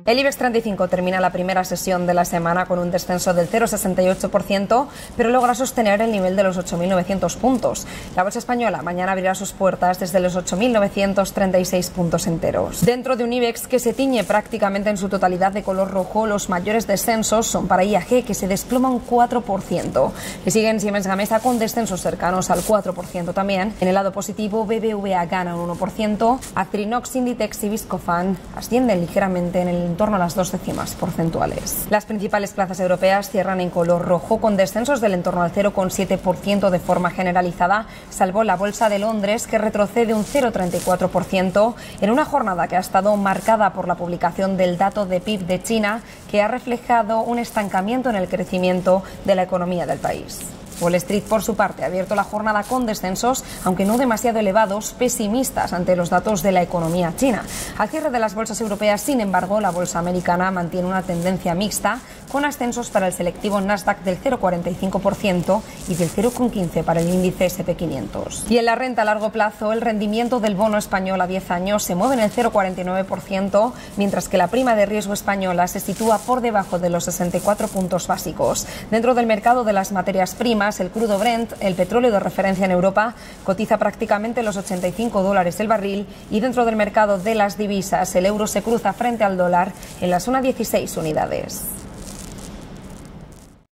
El IBEX 35 termina la primera sesión de la semana con un descenso del 0,68%, pero logra sostener el nivel de los 8.900 puntos. La bolsa española mañana abrirá sus puertas desde los 8.936 puntos enteros. Dentro de un IBEX que se tiñe prácticamente en su totalidad de color rojo, los mayores descensos son para IAG, que se desploma un 4%. Le siguen Siemens Gamesa con descensos cercanos al 4% también. En el lado positivo, BBVA gana un 1%, Acerinox, Inditex y Viscofan ascienden ligeramente en torno a las 2 décimas porcentuales. Las principales plazas europeas cierran en color rojo con descensos del entorno al 0,7% de forma generalizada, salvo la bolsa de Londres, que retrocede un 0,34% en una jornada que ha estado marcada por la publicación del dato de PIB de China, que ha reflejado un estancamiento en el crecimiento de la economía del país. Wall Street, por su parte, ha abierto la jornada con descensos, aunque no demasiado elevados, pesimistas ante los datos de la economía china. Al cierre de las bolsas europeas, sin embargo, la bolsa americana mantiene una tendencia mixta, con ascensos para el selectivo Nasdaq del 0,45% y del 0,15% para el índice S&P 500. Y en la renta a largo plazo, el rendimiento del bono español a 10 años se mueve en el 0,49%, mientras que la prima de riesgo española se sitúa por debajo de los 64 puntos básicos. Dentro del mercado de las materias primas, el crudo Brent, el petróleo de referencia en Europa, cotiza prácticamente los $85 el barril, y dentro del mercado de las divisas, el euro se cruza frente al dólar en la zona 16 unidades.